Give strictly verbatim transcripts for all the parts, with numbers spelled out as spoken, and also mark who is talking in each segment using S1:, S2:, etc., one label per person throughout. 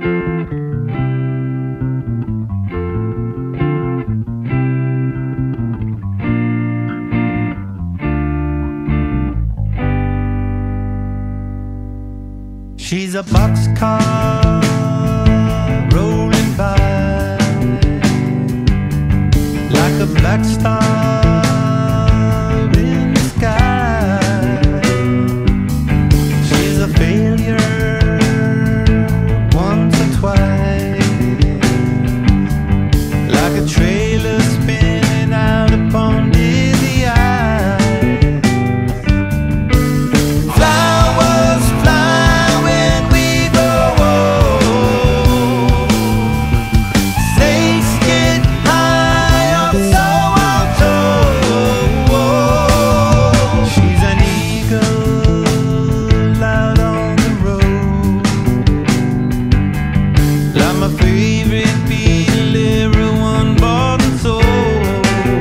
S1: She's a boxcar rolling by like a black star in the sky. She's a failure once or twice, like a trailer spinning out upon dizzy eyes. Flowers fly when we grow old. Snakes get high, or so I'm told. She's an eagle out on the road, like my favorite Beatle, everyone bought and sold.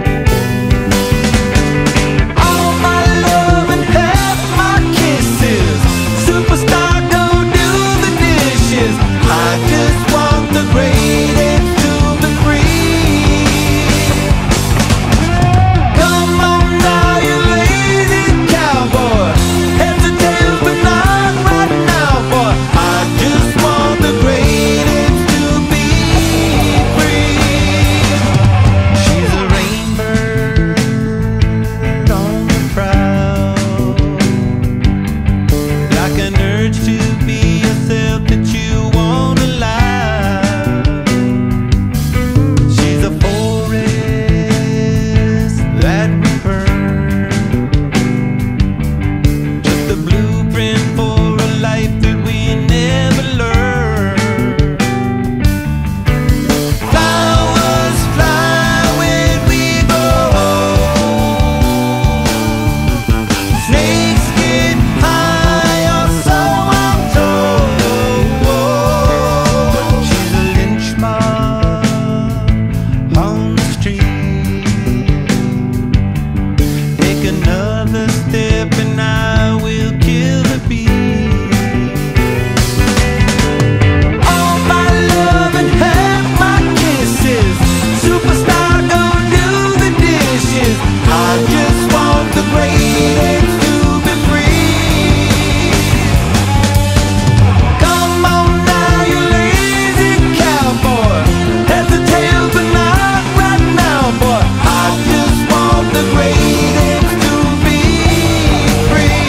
S1: All my love and half my kisses, superstar, go do the dishes. I just want the greatest to be free. Come on now, you lazy cowboy, heads and tails, but not right now, boy. I just want the greatest to be free. She's a rainbird on the prowl, like an urge to be yourself that you won't allow. She's a forest that we burn, just a blueprint for a life that we never learned. Flowers fly when we grow old. Snakes get high, or so I'm told. She's a lynch mob on the street. Take another step and I will kill the beat. All my love and half my kisses, superstar, go do the dishes. I just want the greatest to be free. Come on now, you lazy cowboy, heads and tails, but not right now, boy. I just want the greatest to be free.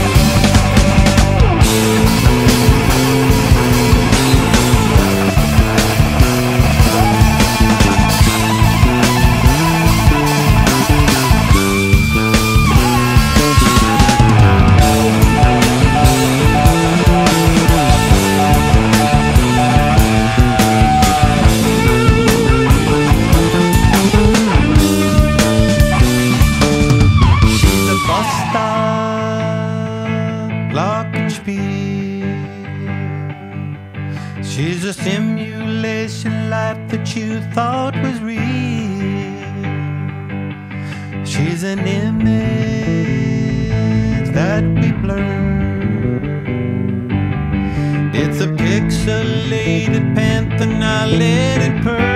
S1: She's a bus stop, glockenspiel. She's a simulation life that you thought was real. She's an image that we blur. It's a pixelated panther, now let it purr.